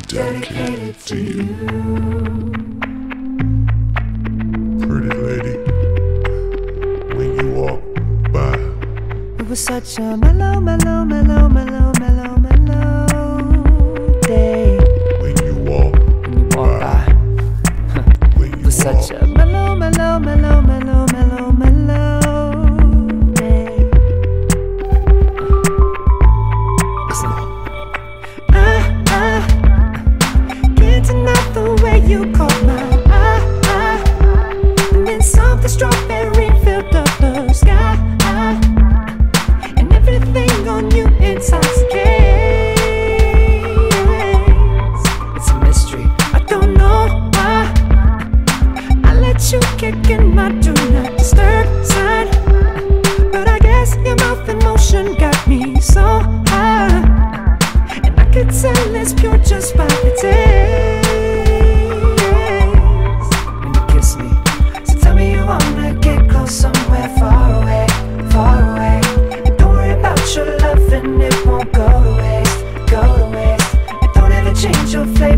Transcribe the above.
dedicated to you. Pretty lady, when you walk by, it was such a mellow, mellow, mellow, mellow, mellow, mellow day. When you walk by, when you such a mellow, mellow, mellow, mellow, mellow, mellow day. Listen. Can't deny the way you caught my eye, and then something strawberry filled up the sky, and everything on you intoxicates. It's a mystery, I don't know why I let you kick in my do not disturb sign, but I guess your mouth in motion got me so high, and I could tell it's pure just by the taste when you kiss me. So tell me you wanna get close somewhere far away, far away. And don't worry about your love and it won't go to waste, go to waste. And don't ever change your flavor